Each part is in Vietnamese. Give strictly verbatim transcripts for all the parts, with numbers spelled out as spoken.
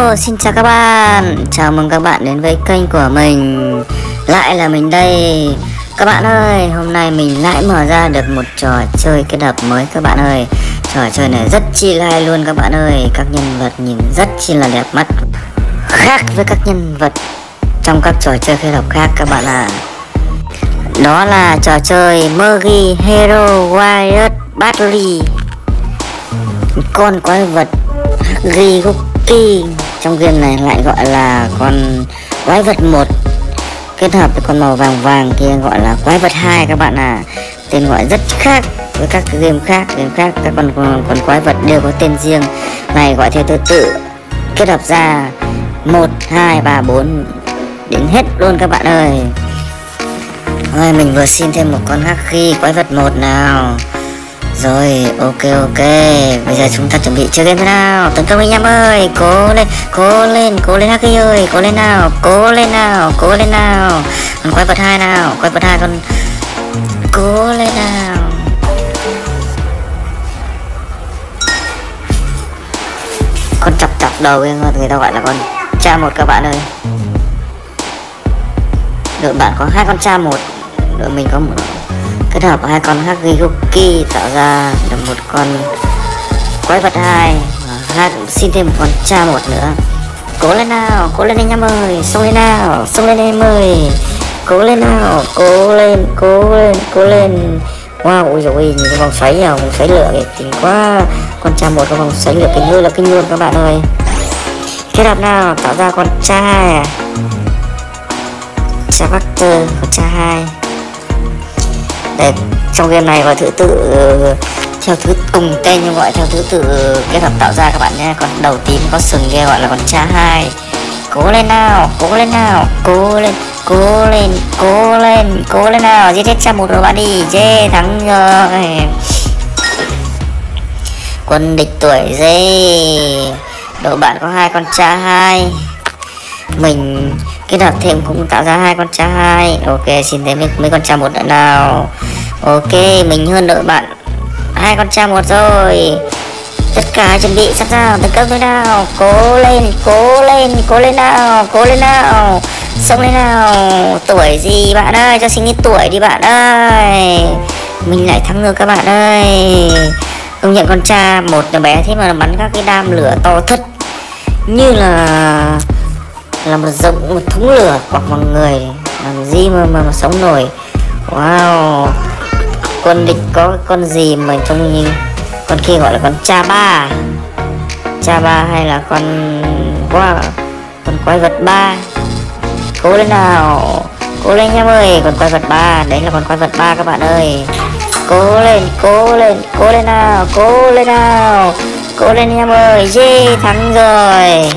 Hello, xin chào các bạn. Chào mừng các bạn đến với kênh của mình. Lại là mình đây. Các bạn ơi, hôm nay mình lại mở ra được một trò chơi kết hợp mới các bạn ơi. Trò chơi này rất chi là hay luôn các bạn ơi. Các nhân vật nhìn rất chi là đẹp mắt, khác với các nhân vật trong các trò chơi kết hợp khác các bạn ạ. À. Đó là trò chơi Mergy Hero Wired Battery. Con quái vật Huggy trong game này lại gọi là con quái vật một, kết hợp với con màu vàng vàng kia gọi là quái vật hai các bạn à. Tên gọi rất khác với các game khác. Game khác các con, con con quái vật đều có tên riêng, này gọi theo thứ tự, kết hợp ra một hai ba bốn đến hết luôn các bạn ơi. Rồi mình vừa xin thêm một con Huggy quái vật một nào. Rồi, ok ok, bây giờ chúng ta chuẩn bị chơi game thế nào. Tấn công anh em ơi, cố lên, cố lên, cố lên Huggy ơi, cố lên nào, cố lên nào, cố lên nào. Còn quái vật hai nào, quái vật hai con, cố lên nào. Con chọc chọc đầu người ta gọi là con cha một các bạn ơi. Đội bạn có hai con cha một, đội mình có một, kết hợp hai con Huggy tạo ra được một con quái vật hai, hai xin thêm một con cha một nữa. Cố lên nào, cố lên anh em ơi, xông lên nào, xông lên em ơi, cố lên nào, cố lên, cố lên, cố lên. Wow, ôi dồi ôi, nhìn cái vòng xoáy nào, vòng xoáy lửa kìa, kinh quá. Con cha một có vòng xoáy lửa kinh ơi là kinh luôn các bạn ơi. Kết hợp nào, tạo ra con cha hai à, cha Buster, con cha hai. Để trong game này gọi thứ tự theo thứ cùng tên nhưng gọi theo thứ tự kết hợp tạo ra các bạn nhé. Con đầu tím có sừng kia gọi là con cha hai. Cố lên nào, cố lên nào, cố lên, cố lên, cố lên, cố lên nào, giết hết cha một rồi bạn đi, yeah, thắng rồi. Quân địch tuổi dê, đội bạn có hai con cha hai, mình kết hợp thêm cũng tạo ra hai con cha hai. Ok, xin thêm mấy, mấy con cha một nữa nào. Ok, mình hơn đội bạn hai con cha một rồi. Tất cả chuẩn bị sẵn sàng tấn công thôi nào. Cố lên, cố lên, cố lên nào, cố lên nào, xông lên nào. Tuổi gì bạn ơi, cho xin ít tuổi đi bạn ơi. Mình lại thắng rồi các bạn ơi. Công nhận con cha một là bé thế mà bắn các cái đam lửa to thật, như là là một giống một thúng lửa hoặc một người, làm gì mà mà, mà sống nổi. Wow, quân địch có con gì mà trông như con kia gọi là con cha ba, cha ba hay là con quá con quái vật ba. Cố lên nào, cố lên em ơi, con quái vật ba, đấy là con quái vật ba các bạn ơi. Cố lên, cố lên, cố lên nào, cố lên nào, cố lên em ơi, yeah, thắng rồi.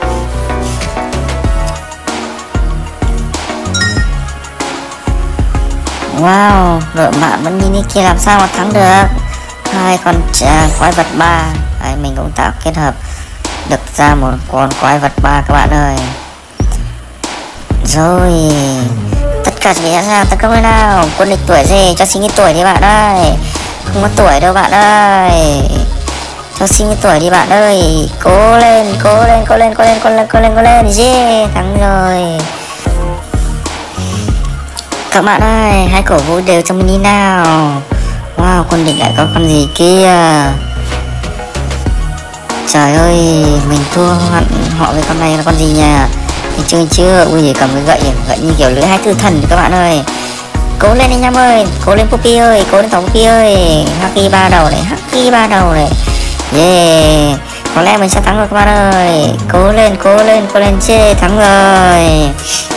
Wow, đội bạn vẫn như kia làm sao mà thắng được. Hai con trẻ quái vật ba. Đấy, mình cũng tạo kết hợp được ra một con quái vật ba các bạn ơi. Rồi, tất cả chuẩn bị sẵn sàng tấn công lên nào. Quân địch tuổi gì cho xin ít tuổi đi bạn ơi. Không có tuổi đâu bạn ơi, cho xin ít tuổi đi bạn ơi. Cố lên, cố lên, cố lên, cố lên, cố lên, cố lên, cố lên, yeah, thắng rồi. Các bạn ơi, hãy cổ vũ đều cho mình đi nào. Wow, quân địch lại có con gì kia. Trời ơi, mình thua hẳn họ với con này là con gì nhỉ? Thì chơi chưa? Ui gì cầm cái gậy, gậy như kiểu lưỡi hai tư thần các bạn ơi. Cố lên anh em ơi, cố lên Poppy ơi, cố lên Thỏ Poppy ơi. Huggy ba đầu này, Huggy ba đầu này. Yeah, có lẽ mình sẽ thắng rồi các bạn ơi. Cố lên, cố lên, cố lên, chê, thắng rồi.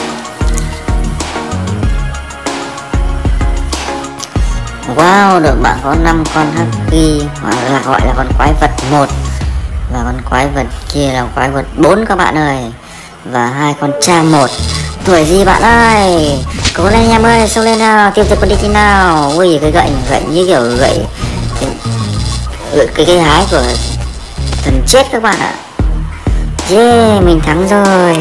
Wow, đội bạn có năm con Huggy, hoặc là gọi là con quái vật một, và con quái vật kia là quái vật bốn các bạn ơi, và hai con cha một. Tuổi gì bạn ơi, cố lên em ơi, xông lên nào, tiêu diệt quân địch nào. Ui cái gậy gậy như kiểu gậy cái cái, cái hái của thần chết các bạn ạ. Yeah, mình thắng rồi.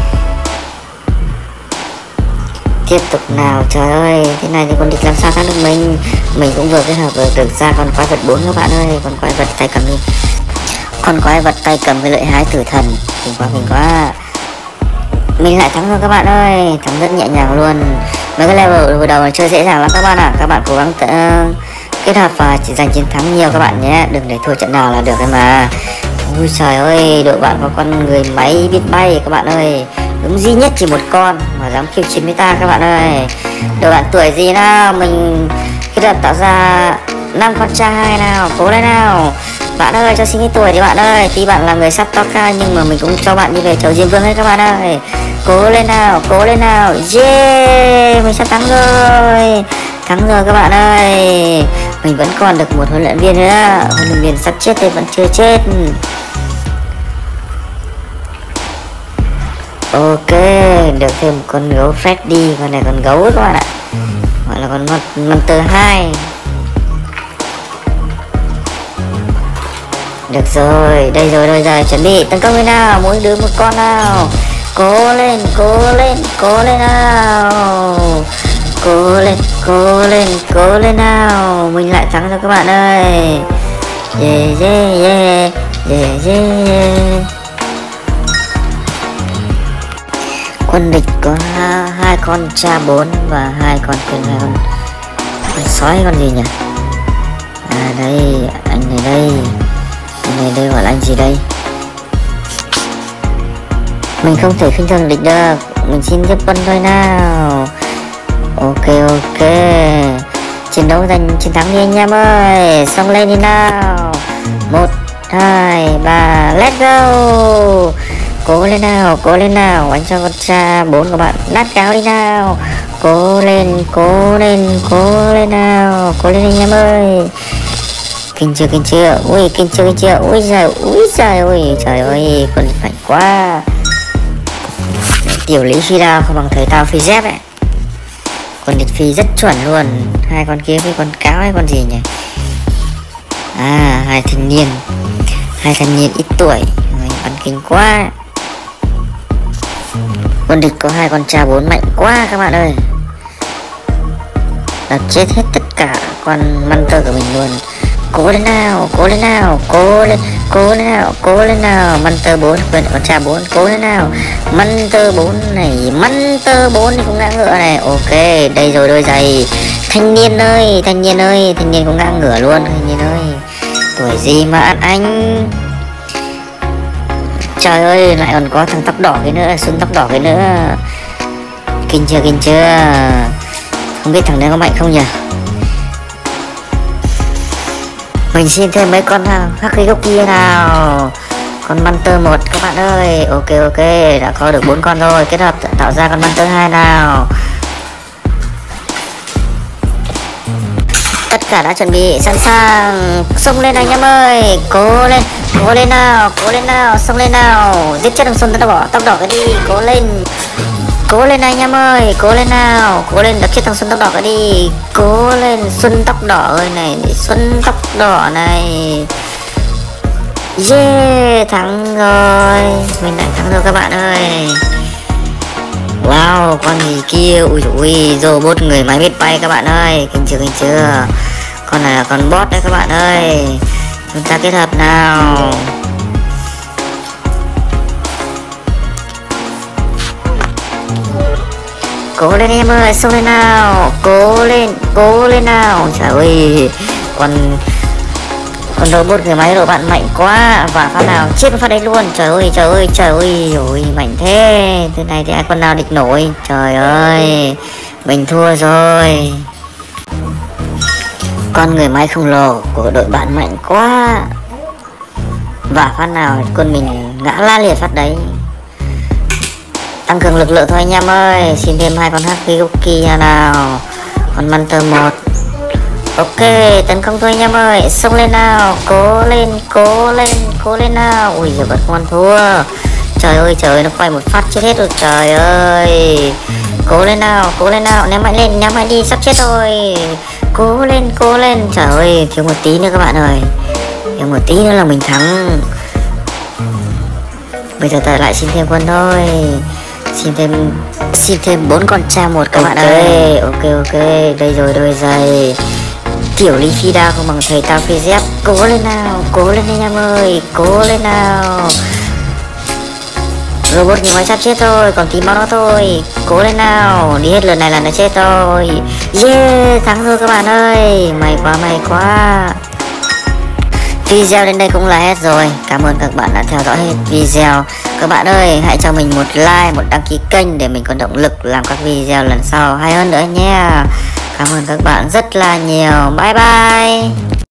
Tiếp tục nào, trời ơi, thế này thì quân địch làm sao thắng được mình. Mình cũng vừa kết hợp được ra con quái vật bốn các bạn ơi, con quái vật tay cầm đi. Con quái vật tay cầm cái lợi hái tử thần. Kinh quá kinh quá. Mình lại thắng rồi các bạn ơi, thắng rất nhẹ nhàng luôn. Mấy cái level vừa đầu này chơi dễ dàng lắm các bạn ạ. à. Các bạn cố gắng uh, kết hợp và chỉ giành chiến thắng nhiều các bạn nhé, đừng để thua trận nào là được em mà. Ui trời ơi, đội bạn có con người máy biết bay các bạn ơi, đúng duy nhất chỉ một con mà dám khiêu chiến với ta các bạn ơi. Đội bạn tuổi gì nào, mình kết hợp tạo ra năm con trai nào, cố lên nào bạn ơi, cho xin cái tuổi đi bạn ơi. Tí bạn là người sắp to cao nhưng mà mình cũng cho bạn đi về chầu Diêm Vương ấy các bạn ơi. Cố lên nào, cố lên nào. Yeah, mình sắp thắng rồi. Thắng rồi các bạn ơi. Mình vẫn còn được một huấn luyện viên nữa. Huấn luyện viên sắp chết thì vẫn chưa chết. Ok, được thêm một con gấu Freddy. Con này con gấu các bạn ạ, gọi là con Monster hai. Được rồi, đây rồi, đây rồi, chuẩn bị tấn công lên nào, mỗi đứa một con nào. Cố lên, cố lên, cố lên nào. Cố lên, cố lên, cố lên nào. Mình lại thắng rồi các bạn ơi. Yeah, yeah, yeah, yeah, yeah. Quân địch có hai con cha bốn và hai con kia, hai con, con sói, con gì nhỉ? À đây, anh này đây. Anh này đây gọi là anh gì đây? Mình không thể khinh thường địch được, mình xin tiếp quân thôi nào. Ok ok, chiến đấu giành chiến thắng đi anh em ơi, xông lên đi nào. Một hai ba, let's go. Cố lên nào, cố lên nào, anh cho con cha bốn của bạn nát cáo đi nào. Cố lên, cố lên, cố lên nào, cố lên anh em ơi. Kinh chưa, kinh chưa, ui kinh chưa, kinh chưa, ui giời, ui giời, ui trời ơi, con phải quá. Tiểu lý phi đao không bằng thời tao phi dép ấy. Con địch phi rất chuẩn luôn. Hai con kia với con cáo hay con gì nhỉ? À, hai thanh niên, hai thanh niên ít tuổi, mình bắn kinh quá. Quân địch có hai con cha bốn mạnh quá các bạn ơi, đập chết hết tất cả con Monster của mình luôn. Cố lên nào, cố lên nào, cố lên, cố lên nào, cố lên nào. Monster bốn, quên con cha bốn, cố lên nào. Monster bốn này, Monster bốn thì cũng ngã ngựa này. Ok, đây rồi đôi giày. Thanh niên ơi, thanh niên ơi, thanh niên cũng ngã ngựa luôn. Thanh niên ơi, tuổi gì mà ăn anh. Trời ơi, lại còn có thằng tóc đỏ cái nữa, Xuân tóc đỏ cái nữa. Kinh chưa, kinh chưa. Không biết thằng đấy có mạnh không nhỉ? Mình xin thêm mấy con khắc khí gốc kia nào. Con Monster một các bạn ơi. Ok ok, đã có được bốn con rồi, kết hợp tạo ra con Monster hai nào. Tất cả đã chuẩn bị sẵn sàng, xông lên anh em ơi. Cố lên, cố lên nào, cố lên nào, xông lên nào. Giết chết thằng Xuân tóc đỏ, tóc đỏ cái đi, cố lên. Cố lên anh em ơi, cố lên nào, cố lên đập chết thằng Xuân tóc đỏ cái đi. Cố lên Xuân tóc đỏ ơi này, Xuân tóc đỏ này. Yeah, thắng rồi, mình lại thắng rồi các bạn ơi. Wow, con gì kia, ui ui, robot người máy biết bay các bạn ơi, kinh chưa, kinh chưa. Con này là con boss đấy các bạn ơi. Chúng ta kết hợp nào. Cố lên em ơi, xông lên nào. Cố lên, cố lên nào. Trời ơi, con con robot người máy của bạn mạnh quá. Và phát nào chết phát đấy luôn. Trời ơi, trời ơi, trời ơi, ôi mạnh thế. Thế này thì ai con nào địch nổi. Trời ơi, mình thua rồi. Con người máy khổng lồ của đội bạn mạnh quá. Và phát nào con mình ngã la liệt phát đấy. Tăng cường lực lượng thôi anh em ơi. Xin thêm hai con Hakigoki nào. Con Monster một. Ok, tấn công thôi anh em ơi. Xông lên nào. Cố lên, cố lên, cố lên nào. Ui giờ vẫn không ăn thua. Trời ơi, trời ơi, nó quay một phát chết hết rồi. Trời ơi. Cố lên nào, cố lên nào. Ném mạnh lên, ném mạnh đi, sắp chết rồi. Cố lên, cố lên. Trời ơi, thiếu một tí nữa các bạn ơi. Thiếu một tí nữa là mình thắng. Bây giờ ta lại xin thêm quân thôi. Xin thêm xin thêm bốn con cha một các okay. bạn ơi. Ok ok, đây rồi đôi giày. Tiểu Ly phi đao không bằng thầy tao phi dép. Cố lên nào, cố lên anh em ơi, cố lên nào. Robot nhiều máy sắp chết thôi, còn tí máu nó thôi. Cố lên nào, đi hết lượt này là nó chết thôi. Yeah, thắng rồi các bạn ơi. May quá, may quá. Video đến đây cũng là hết rồi. Cảm ơn các bạn đã theo dõi hết video. Các bạn ơi, hãy cho mình một like, một đăng ký kênh để mình có động lực làm các video lần sau hay hơn nữa nha. Cảm ơn các bạn rất là nhiều. Bye bye.